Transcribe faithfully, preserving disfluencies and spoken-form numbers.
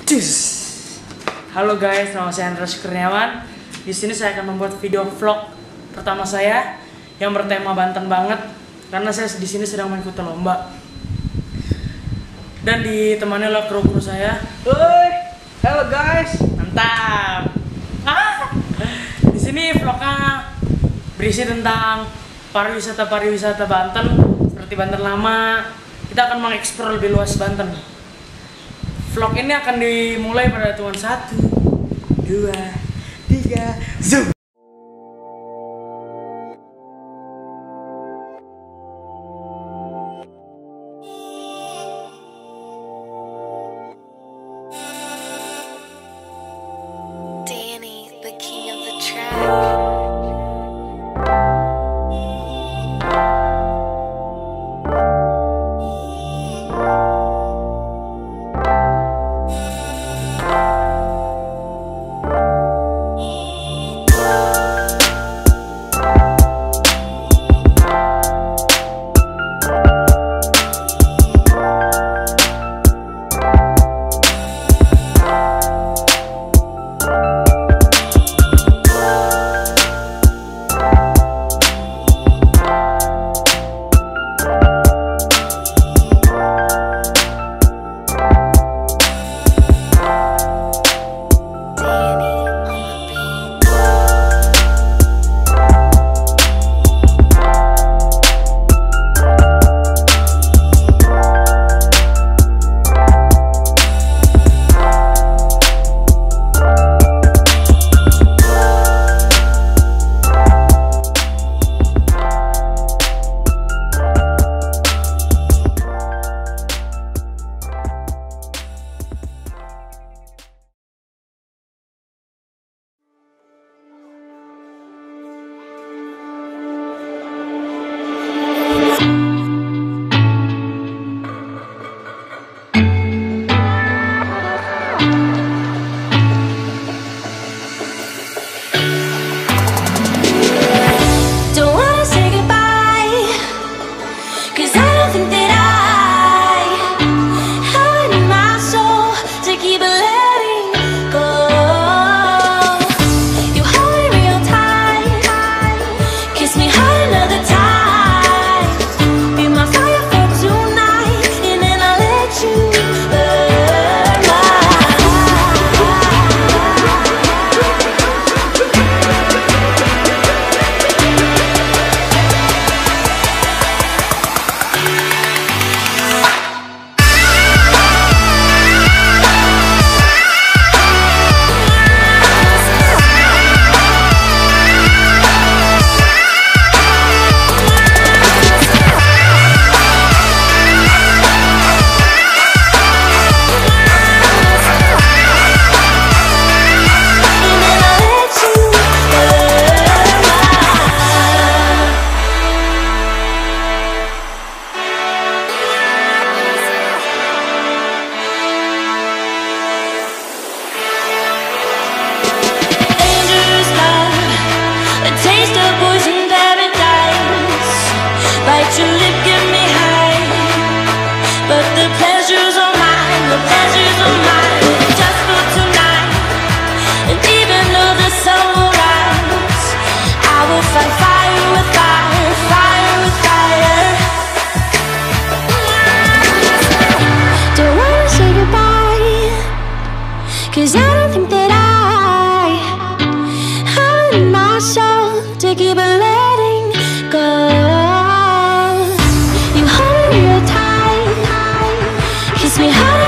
Cus. Halo guys, nama saya Andreas Kurniawan. Di sini saya akan membuat video vlog pertama saya yang bertema Banten banget, karena saya di sini sedang mengikuti lomba dan ditemani oleh kru-kru saya. Woi, halo guys, mantap. Ah, di sini vlognya berisi tentang pariwisata pariwisata Banten seperti Banten lama. Kita akan mengeksplor lebih luas Banten. Vlog ini akan dimulai pada hitungan satu, dua, tiga, zoom. Danny, the king of the track. Cause I don't think that I have in my soul to keep on letting go. You hold me real tight, kiss me hard.